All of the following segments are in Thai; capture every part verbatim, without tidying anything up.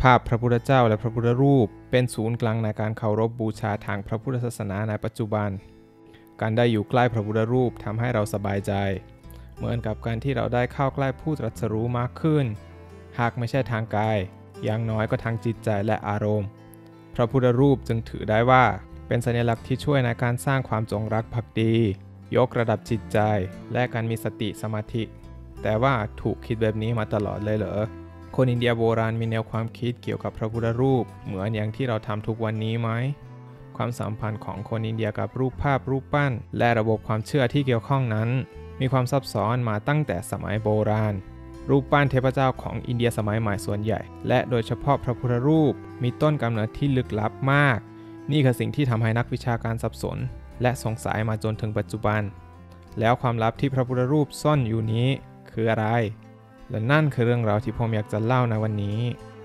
ภาพพระพุทธเจ้าและพระพุทธรูปเป็นศูนย์กลางในการเคารพบูชาทางพระพุทธศาสนาในปัจจุบันการได้อยู่ใกล้พระพุทธรูปทำให้เราสบายใจเหมือนกับการที่เราได้เข้าใกล้ผู้ตรัสรู้มากขึ้นหากไม่ใช่ทางกายอย่างน้อยก็ทางจิตใจและอารมณ์พระพุทธรูปจึงถือได้ว่าเป็นสัญลักษณ์ที่ช่วยในการสร้างความจงรักภักดียกระดับจิตใจและการมีสติสมาธิแต่ว่าถูกคิดแบบนี้มาตลอดเลยเหรอคนอินเดียโบราณมีแนวความคิดเกี่ยวกับพระพุทธรูปเหมือนอย่างที่เราทำทุกวันนี้ไหมความสัมพันธ์ของคนอินเดียกับรูปภาพรูปปั้นและระบบความเชื่อที่เกี่ยวข้องนั้นมีความซับซ้อนมาตั้งแต่สมัยโบราณรูปปั้นเทพเจ้าของอินเดียสมัยใหม่ส่วนใหญ่และโดยเฉพาะพระพุทธรูปมีต้นกำเนิดที่ลึกลับมากนี่คือสิ่งที่ทำให้นักวิชาการสับสนและสงสัยมาจนถึงปัจจุบันแล้วความลับที่พระพุทธรูปซ่อนอยู่นี้คืออะไรและนั่นคือเรื่องราวที่ผมอยากจะเล่าในวันนี้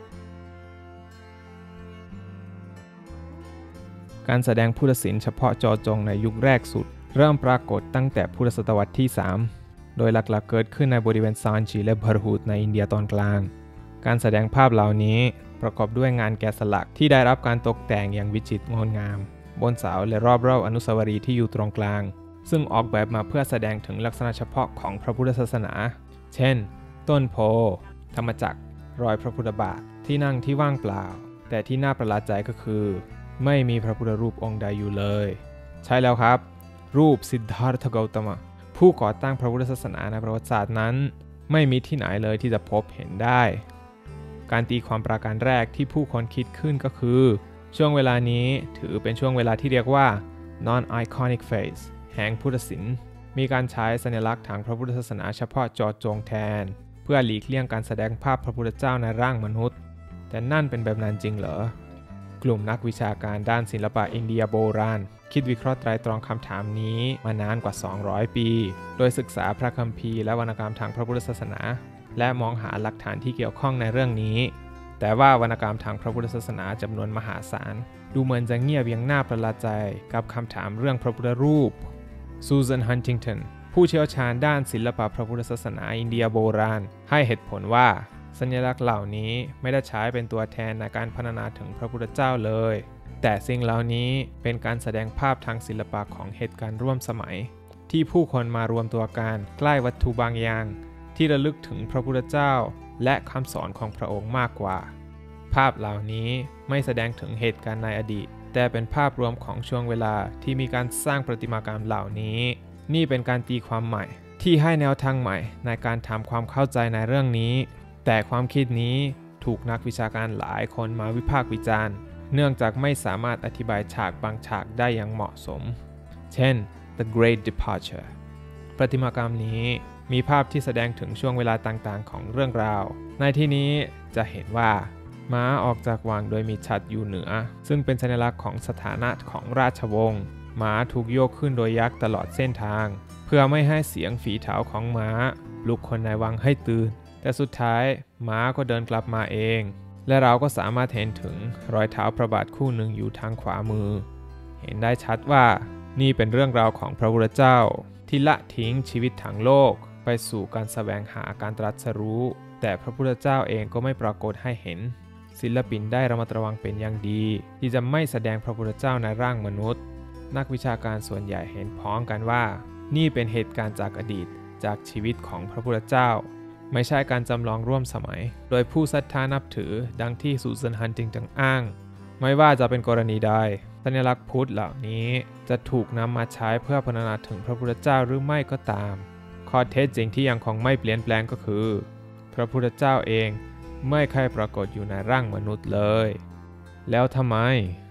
การแสดงพุทธศิลป์เฉพาะเจาะจงในยุคแรกสุดเริ่มปรากฏตั้งแต่พุทธศตวรรษที่สามโดยหลักๆเกิดขึ้นในบริเวณซานจีและบาร์ฮูดในอินเดียตอนกลางการแสดงภาพเหล่านี้ประกอบด้วยงานแกะสลักที่ได้รับการตกแต่งอย่างวิจิตรงดงามบนเสาและรอบๆอนุสาวรีย์ที่อยู่ตรงกลางซึ่งออกแบบมาเพื่อแสดงถึงลักษณะเฉพาะของพระพุทธศาสนาเช่นต้นโพธรรมจักรรอยพระพุทธบาทที่นั่งที่ว่างเปล่าแต่ที่น่าประหลาดใจก็คือไม่มีพระพุทธรูปองค์ใดอยู่เลยใช่แล้วครับรูปสิทธาร์ธ กௌตมะผู้ก่อตั้งพระพุทธศาสนาในประวัติศาสตร์นั้นไม่มีที่ไหนเลยที่จะพบเห็นได้การตีความประการแรกที่ผู้คนคิดขึ้นก็คือช่วงเวลานี้ถือเป็นช่วงเวลาที่เรียกว่า non-iconic phase แห่งพุทธศิลป์มีการใช้สัญลักษณ์ทางพระพุทธศาสนาเฉพาะเจาะจงแทนเพื่อหลีกเลี่ยงการแสดงภาพพระพุทธเจ้าในร่างมนุษย์แต่นั่นเป็นแบบนั้นจริงเหรอกลุ่มนักวิชาการด้านศิลปะอินเดียโบราณคิดวิเคราะห์ไตรตรองคำถามนี้มานานกว่าสองร้อยปีโดยศึกษาพระคัมภีร์และวรรณกรรมทางพระพุทธศาสนาและมองหาหลักฐานที่เกี่ยวข้องในเรื่องนี้แต่ว่าวรรณกรรมทางพระพุทธศาสนาจำนวนมหาศาลดูเหมือนจะเงียบอย่างน่าประหลาดใจกับคำถามเรื่องพระพุทธรูปซูซานฮันติงตันผู้เชี่ยวชาญด้านศิลปะพระพุทธศาสนาอินเดียโบราณให้เหตุผลว่าสัญลักษณ์เหล่านี้ไม่ได้ใช้เป็นตัวแทนในการพรรณนาถึงพระพุทธเจ้าเลยแต่สิ่งเหล่านี้เป็นการแสดงภาพทางศิลปะของเหตุการณ์ร่วมสมัยที่ผู้คนมารวมตัวกันใกล้วัตถุบางอย่างที่ระลึกถึงพระพุทธเจ้าและคำสอนของพระองค์มากกว่าภาพเหล่านี้ไม่แสดงถึงเหตุการณ์ในอดีตแต่เป็นภาพรวมของช่วงเวลาที่มีการสร้างประติมากรรมเหล่านี้นี่เป็นการตีความใหม่ที่ให้แนวทางใหม่ในการทำความเข้าใจในเรื่องนี้แต่ความคิดนี้ถูกนักวิชาการหลายคนมาวิพากษ์วิจารณ์เนื่องจากไม่สามารถอธิบายฉากบางฉากได้อย่างเหมาะสมเช่น The Great Departure ประติมากรรมนี้มีภาพที่แสดงถึงช่วงเวลาต่างๆของเรื่องราวในที่นี้จะเห็นว่าม้าออกจากวังโดยมีฉัตรอยู่เหนือซึ่งเป็นสัญลักษณ์ของสถานะของราชวงศ์ม้าถูกโยกขึ้นโดยยักษ์ตลอดเส้นทางเพื่อไม่ให้เสียงฝีเท้าของม้าปลุกคนในวังให้ตื่นแต่สุดท้ายม้าก็เดินกลับมาเองและเราก็สามารถเห็นถึงรอยเท้าพระบาทคู่หนึ่งอยู่ทางขวามือเห็นได้ชัดว่านี่เป็นเรื่องราวของพระพุทธเจ้าที่ละทิ้งชีวิตทางโลกไปสู่การแสวงหาการตรัสรู้แต่พระพุทธเจ้าเองก็ไม่ปรากฏให้เห็นศิลปินได้ระมัดระวังเป็นอย่างดีที่จะไม่แสดงพระพุทธเจ้าในร่างมนุษย์นักวิชาการส่วนใหญ่เห็นพ้องกันว่านี่เป็นเหตุการณ์จากอดีตจากชีวิตของพระพุทธเจ้าไม่ใช่การจำลองร่วมสมัยโดยผู้ศรัทธานับถือดังที่ซูซานฮันติงตันอ้างไม่ว่าจะเป็นกรณีใดสัญลักษณ์พุทธเหล่านี้จะถูกนำมาใช้เพื่อพรรณนาถึงพระพุทธเจ้าหรือไม่ก็ตามข้อเท็จจริงที่ยังคงไม่เปลี่ยนแปลงก็คือพระพุทธเจ้าเองไม่เคยปรากฏอยู่ในร่างมนุษย์เลยแล้วทำไม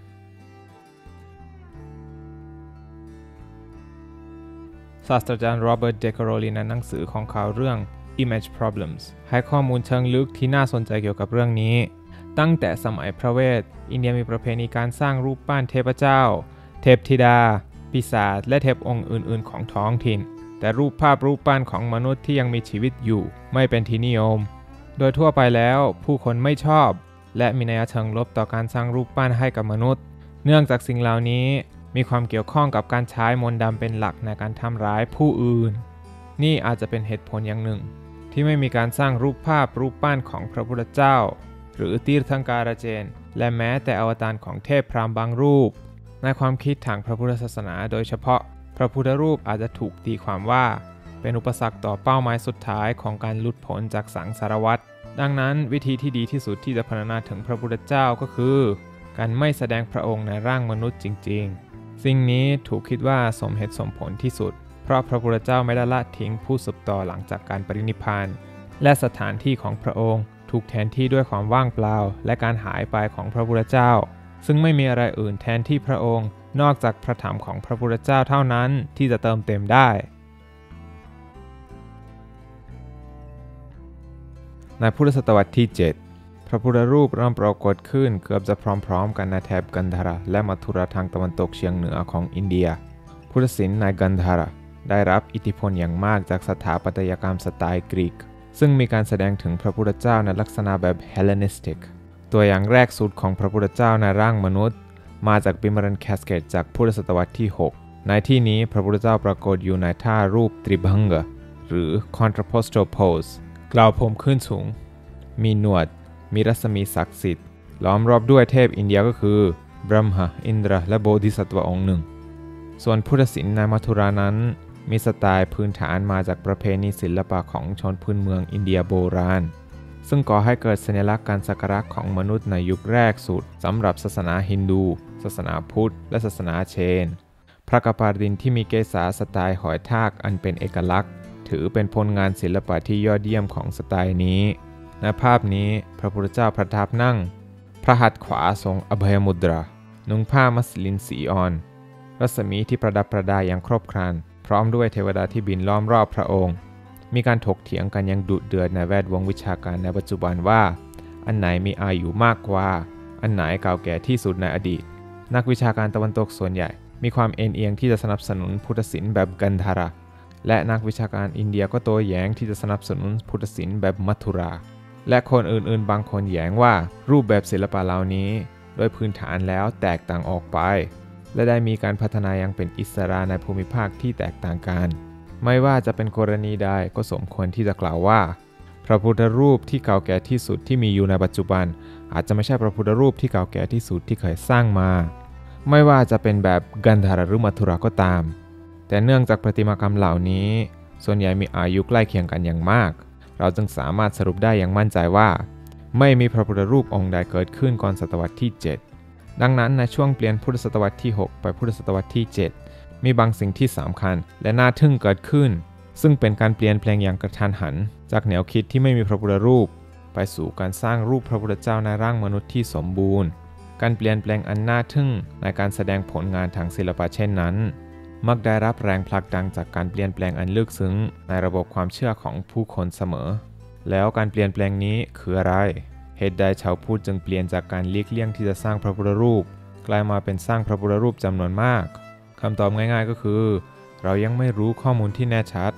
ศาสตราจารย์โรเบิร์ต เดคาโรลีในหนังสือของเขาเรื่อง Image Problems ให้ข้อมูลเชิงลึกที่น่าสนใจเกี่ยวกับเรื่องนี้ตั้งแต่สมัยพระเวทอินเดียมีประเพณีการสร้างรูปปั้นเทพเจ้าเทพธิดาปีศาจและเทพองค์อื่นๆของท้องถิ่นแต่รูปภาพรูปปั้นของมนุษย์ที่ยังมีชีวิตอยู่ไม่เป็นที่นิยมโดยทั่วไปแล้วผู้คนไม่ชอบและมีนัยเชิงลบต่อการสร้างรูปปั้นให้กับมนุษย์เนื่องจากสิ่งเหล่านี้มีความเกี่ยวข้องกับการใช้มนต์ดำเป็นหลักในการทำร้ายผู้อื่นนี่อาจจะเป็นเหตุผลอย่างหนึ่งที่ไม่มีการสร้างรูปภาพรูปปั้นของพระพุทธเจ้าหรือตีรทังการเจนและแม้แต่อวตารของเทพพราหมณ์บางรูปในความคิดทางพระพุทธศาสนาโดยเฉพาะพระพุทธรูปอาจจะถูกตีความว่าเป็นอุปสรรคต่อเป้าหมายสุดท้ายของการหลุดพ้นจากสังสารวัฏดังนั้นวิธีที่ดีที่สุดที่จะพรรณนาถึงพระพุทธเจ้าก็คือการไม่แสดงพระองค์ในร่างมนุษย์จริงๆสิ่งนี้ถูกคิดว่าสมเหตุสมผลที่สุดเพราะพระพุทธเจ้าไม่ได้ละทิ้งผู้สืบต่อหลังจากการปรินิพพานและสถานที่ของพระองค์ถูกแทนที่ด้วยความว่างเปล่าและการหายไปของพระพุทธเจ้าซึ่งไม่มีอะไรอื่นแทนที่พระองค์นอกจากพระธรรมของพระพุทธเจ้าเท่านั้นที่จะเติมเต็มได้ในพุทธศตวรรษที่เจ็ดพระพุทธรูปเริ่มปรากฏขึ้นเกือบจะพร้อมๆกันในแถบกันธาระและมัทุราทางตะวันตกเฉียงเหนือของอินเดียพุทธศิลป์ในกันธาระได้รับอิทธิพลอย่างมากจากสถาปัตยกรรมสไตล์กรีกซึ่งมีการแสดงถึงพระพุทธเจ้าในลักษณะแบบเฮเลนิสติกตัวอย่างแรกสุดของพระพุทธเจ้าในร่างมนุษย์มาจากบิมรันแคสเกตจากพุทธศตวรรษที่หกในที่นี้พระพุทธเจ้าปรากฏอยู่ในท่ารูปตริบังกะหรือ contrapostal pose กล่าวผมขึ้นสูงมีหนวดมีรัศมีศักดิ์สิทธิ์ล้อมรอบด้วยเทพอินเดียก็คือบรหมอินทราและโบธิสัตว์องค์หนึ่งส่วนพุทธศิลป์ในมัทุรานั้นมีสไตล์พื้นฐานมาจากประเพณีศิลปะของชนพื้นเมืองอินเดียโบราณซึ่งก่อให้เกิดสัญลักษณ์การสักการะของมนุษย์ในยุคแรกสุดสำหรับศาสนาฮินดูศาสนาพุทธและศาสนาเชนพระกปาดินที่มีเกศาสไตล์หอยทากอันเป็นเอกลักษณ์ถือเป็นผลงานศิลปะที่ยอดเยี่ยมของสไตล์นี้ในภาพนี้พระพุทธเจ้าประทับนั่งพระหัตถ์ขวาทรงอภัยมุดรานุ่งผ้ามัสลินสีอ่อนรัศมีที่ประดับประดาอย่างครบครันพร้อมด้วยเทวดาที่บินล้อมรอบพระองค์มีการถกเถียงกันอย่างดุเดือดในแวดวงวิชาการในปัจจุบันว่าอันไหนมีอายุมากกว่าอันไหนเก่าแก่ที่สุดในอดีตนักวิชาการตะวันตกส่วนใหญ่มีความเอ็นเอียงที่จะสนับสนุนพุทธศิลป์แบบกันธาระและนักวิชาการอินเดียก็โต้แย้งที่จะสนับสนุนพุทธศิลป์แบบมัทุราและคนอื่นๆบางคนแย้งว่ารูปแบบศิลปะเหล่านี้โดยพื้นฐานแล้วแตกต่างออกไปและได้มีการพัฒนาอย่างเป็นอิสระในภูมิภาคที่แตกต่างกันไม่ว่าจะเป็นกรณีใดก็สมควรที่จะกล่าวว่าพระพุทธรูปที่เก่าแก่ที่สุดที่มีอยู่ในปัจจุบันอาจจะไม่ใช่พระพุทธรูปที่เก่าแก่ที่สุดที่เคยสร้างมาไม่ว่าจะเป็นแบบกันธาระหรือมัทุราก็ตามแต่เนื่องจากประติมากรรมเหล่านี้ส่วนใหญ่มีอายุใกล้เคียงกันอย่างมากเราจึงสามารถสรุปได้อย่างมั่นใจว่าไม่มีพระพุทธรูปองค์ใดเกิดขึ้นก่อนศตวรรษที่เจ็ดดังนั้นในช่วงเปลี่ยนพุทธศตวรรษที่หกไปพุทธศตวรรษที่เจ็ดมีบางสิ่งที่สำคัญและน่าทึ่งเกิดขึ้นซึ่งเป็นการเปลี่ยนแปลงอย่างกระทันหันจากแนวคิดที่ไม่มีพระพุทธรูปไปสู่การสร้างรูปพระพุทธเจ้าในร่างมนุษย์ที่สมบูรณ์การเปลี่ยนแปลงอันน่าทึ่งในการแสดงผลงานทางศิลปะเช่นนั้นมักได้รับแรงผลักดันจากการเปลี่ยนแปลงอันลึกซึ้งในระบบความเชื่อของผู้คนเสมอแล้วการเปลี่ยนแปลงนี้คืออะไรเหตุใดชาวพุทธจึงเปลี่ยนจากการเลีกเลี่ยงที่จะสร้างพระพุทธรูปกลายมาเป็นสร้างพระพุทธรูปจำนวนมากคำตอบง่ายๆก็คือเรายังไม่รู้ข้อมูลที่แน่ชัด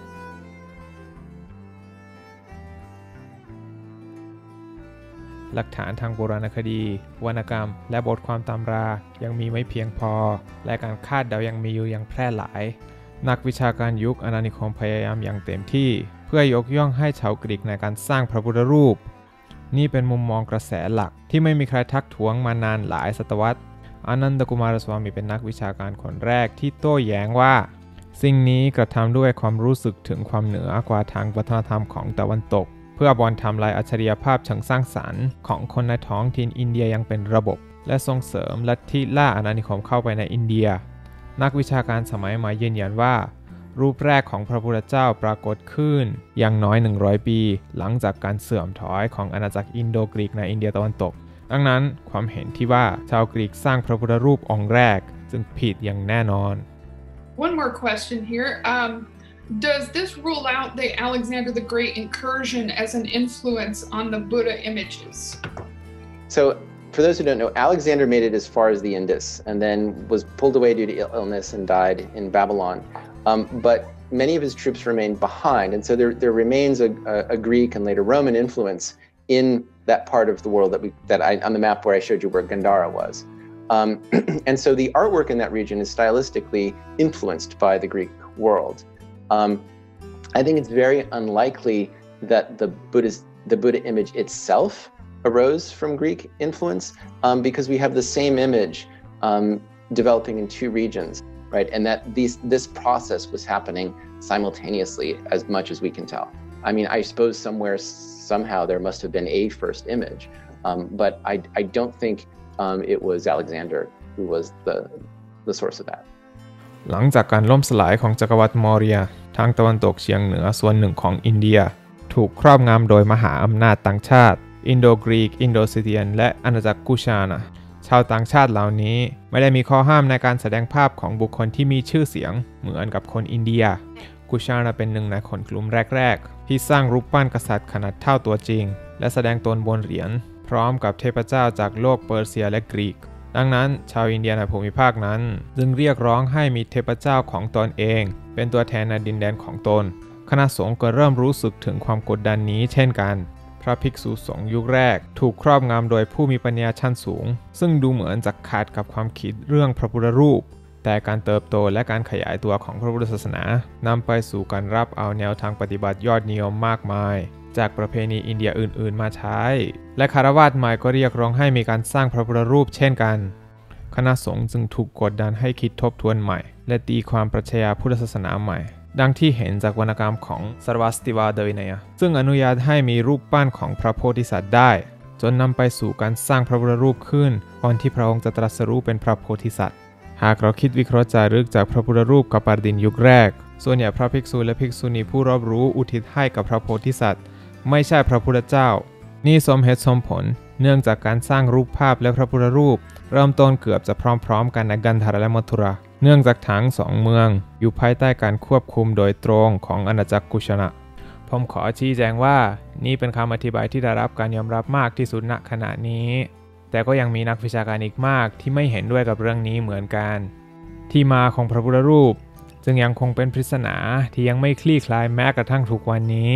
หลักฐานทางโบราณคดีวรรณกรรมและบทความตำรายังมีไม่เพียงพอและการคาดเดายังมีอยู่อย่างแพร่หลายนักวิชาการยุคอาณานิคมพยายามอย่างเต็มที่เพื่อยกย่องให้ชาวกรีกในการสร้างพระพุทธรูปนี่เป็นมุมมองกระแสหลักที่ไม่มีใครทักท้วงมานานหลายศตวรรษอานันดกุมารสวามีเป็นนักวิชาการคนแรกที่โต้แย้งว่าสิ่งนี้กระทำด้วยความรู้สึกถึงความเหนือกว่าทางวัฒนธรรมของตะวันตกเพื่อบอนทำลายอัจฉริยภาพเชิงสร้างสรรค์ของคนในท้องถิ่นอินเดียยังเป็นระบบและส่งเสริมลัทธิล่าอาณานิคมเข้าไปในอินเดียนักวิชาการสมัยใหม่ยืนยันว่ารูปแรกของพระพุทธเจ้าปรากฏขึ้นอย่างน้อยหนึ่งร้อยปีหลังจากการเสื่อมถอยของอาณาจักรอินโดกรีกในอินเดียตะวันตกดังนั้นความเห็นที่ว่าชาวกรีกสร้างพระพุทธรูปองค์แรกจึงผิดอย่างแน่นอน One more question here. Um, does this rule out the Alexander the Great incursion as an influence on the Buddha images? So, for those who don't know, Alexander made it as far as the Indus and then was pulled away due to illness and died in Babylon. Um, but many of his troops remained behind, and so there, there remains a, a, a Greek and later Roman influence in that part of the world that we that I on the map where I showed you where Gandhara was. Um, and so the artwork in that region is stylistically influenced by the Greek world. Um, I think it's very unlikely that the Buddha's, the Buddha image itself arose from Greek influence um, because we have the same image um, developing in two regions, right? And that these, this process was happening simultaneously as much as we can tell. I mean, I suppose somewhere, somehow there must have been a first image, um, but I, I don't think um, it was Alexander who was the, the source of that. หลังจากการล่มสลายของจักรวรรดิมอร์เรียทางตะวันตกเฉียงเหนือส่วนหนึ่งของอินเดียถูกครอบงำโดยมหาอำนาจต่างชาติอินโดกรีกอินโดซีเทียนและอาณาจักรกุชานะชาวต่างชาติเหล่านี้ไม่ได้มีข้อห้ามในการแสดงภาพของบุคคลที่มีชื่อเสียงเหมือนกับคนอินเดียกุชานะเป็นหนึ่งในคนกลุ่มแรกๆที่สร้างรูปปั้นกษัตริย์ขนาดเท่าตัวจริงและแสดงตนบนเหรียญพร้อมกับเทพเจ้าจากโลกเปอร์เซียและกรีกดังนั้นชาวอินเดียในภูมิภาคนั้นจึงเรียกร้องให้มีเทพเจ้าของตนเองเป็นตัวแทนในดินแดนของตนคณะสงฆ์ก็เริ่มรู้สึกถึงความกดดันนี้เช่นกันพระภิกษุสงฆ์ยุคแรกถูกครอบงำโดยผู้มีปัญญาชั้นสูงซึ่งดูเหมือนจะขัดกับความคิดเรื่องพระพุทธรูปแต่การเติบโตและการขยายตัวของพระพุทธศาสนานำไปสู่การรับเอาแนวทางปฏิบัติยอดนิยมมากมายจากประเพณีอินเดียอื่นๆมาใช้และคฤหัสถ์ใหม่ก็เรียกร้องให้มีการสร้างพระพุทธรูปเช่นกันคณะสงฆ์จึงถูกกดดันให้คิดทบทวนใหม่และตีความปรัชญาพุทธศาสนาใหม่ดังที่เห็นจากวรรณกรรมของสรวัสติวาดวินัยซึ่งอนุญาตให้มีรูปปั้นของพระโพธิสัตว์ได้จนนำไปสู่การสร้างพระพุทธรูปขึ้นก่อนที่พระองค์จะตรัสรู้เป็นพระโพธิสัตว์หากเราคิดวิเคราะห์จารึกจากพระพุทธรูปกัปปาดินยุคแรกส่วนใหญ่พระภิกษุและภิกษุณีผู้รอบรู้อุทิศให้กับพระโพธิสัตว์ไม่ใช่พระพุทธเจ้านี่สมเหตุสมผลเนื่องจากการสร้างรูปภาพและพระพุทธรูปเริ่มต้นเกือบจะพร้อมๆกันในกันธารและมัทุราเนื่องจากทั้งสองเมืองอยู่ภายใต้การควบคุมโดยตรงของอาณาจักรกุชนะผมขอชี้แจงว่านี่เป็นคำอธิบายที่ได้รับการยอมรับมากที่สุดณขณะนี้แต่ก็ยังมีนักวิชาการอีกมากที่ไม่เห็นด้วยกับเรื่องนี้เหมือนกันที่มาของพระพุทธรูปจึงยังคงเป็นปริศนาที่ยังไม่คลี่คลายแม้กระทั่งทุกวันนี้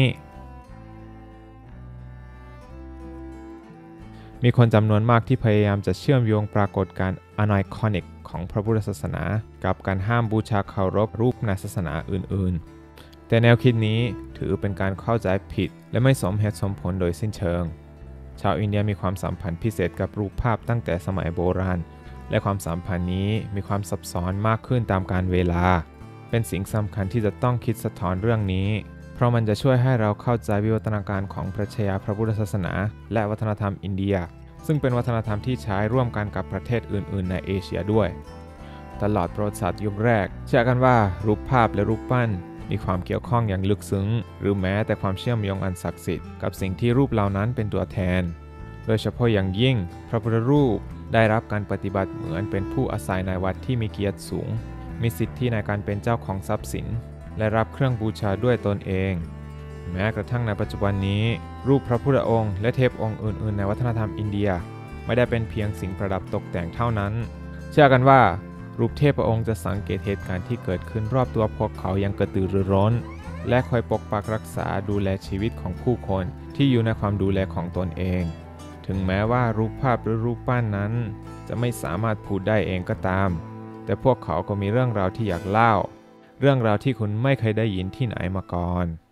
มีคนจำนวนมากที่พยายามจะเชื่อมโยงปรากฏการณ์อไนคอนิกของพระพุทธศาสนากับการห้ามบูชาเคารพรูปในศาสนาอื่นๆแต่แนวคิดนี้ถือเป็นการเข้าใจผิดและไม่สมเหตุสมผลโดยสิ้นเชิงชาวอินเดียมีความสัมพันธ์พิเศษกับรูปภาพตั้งแต่สมัยโบราณและความสัมพันธ์นี้มีความซับซ้อนมากขึ้นตามกาลเวลาเป็นสิ่งสำคัญที่จะต้องคิดสะท้อนเรื่องนี้เพราะมันจะช่วยให้เราเข้าใจวิวัฒนาการของปรัชญาพระพุทธศาสนาและวัฒนธรรมอินเดียซึ่งเป็นวัฒนธรรมที่ใช้ร่วมกันกับประเทศอื่นๆในเอเชียด้วยตลอดประวัติศาสตร์ยุคแรกเชื่อกันว่ารูปภาพและรูปปั้นมีความเกี่ยวข้องอย่างลึกซึ้งหรือแม้แต่ความเชื่อมโยงอันศักดิ์สิทธิ์กับสิ่งที่รูปเหล่านั้นเป็นตัวแทนโดยเฉพาะอย่างยิ่งพระพุทธรูปได้รับการปฏิบัติเหมือนเป็นผู้อาศัยในวัดที่มีเกียรติสูงมีสิทธิในการเป็นเจ้าของทรัพย์สินและรับเครื่องบูชาด้วยตนเองแม้กระทั่งในปัจจุบันนี้รูปพระพุทธองค์และเทพองค์อื่นๆในวัฒนธรรมอินเดียไม่ได้เป็นเพียงสิ่งประดับตกแต่งเท่านั้นเชื่อกันว่ารูปเทพองค์จะสังเกตเหตุการณ์ที่เกิดขึ้นรอบตัวพวกเขาอย่างกระตือรือร้นและคอยปกปักรักษาดูแลชีวิตของผู้คนที่อยู่ในความดูแลของตนเองถึงแม้ว่ารูปภาพหรือรูปปั้นนั้นจะไม่สามารถพูดได้เองก็ตามแต่พวกเขาก็มีเรื่องราวที่อยากเล่าเรื่องราวที่คุณไม่เคยได้ยินที่ไหนมาก่อน